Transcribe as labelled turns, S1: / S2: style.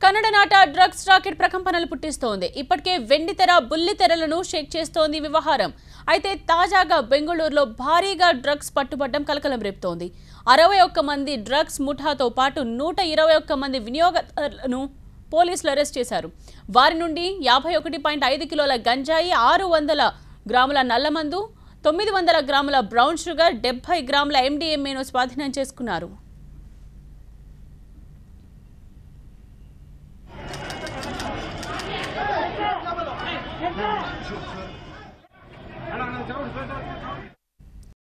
S1: కన్నడనాట drugs rocket ప్రకంపనలు పుట్టిస్తోంది. ఇప్పటికే వెండితెర బుల్లితెరలను షేక్ చేస్తోంది వ్యవహారం. అయితే తాజాగా బెంగళూరులో భారీగా డ్రగ్స్ పట్టుబడడం కలకలం రేపుతోంది. 61 మంది డ్రగ్స్ ముఠాతో పాటు 121 మంది వినియోగదారులను పోలీసులు అరెస్ట్ చేశారు. వారి నుండి 51.5 కిలోల గంజాయి, 600 గ్రాముల నల్లమందు, 900 గ్రాముల బ్రౌన్ షుగర్, 70 గ్రాముల MDMAను స్వాధీనం చేసుకున్నారు.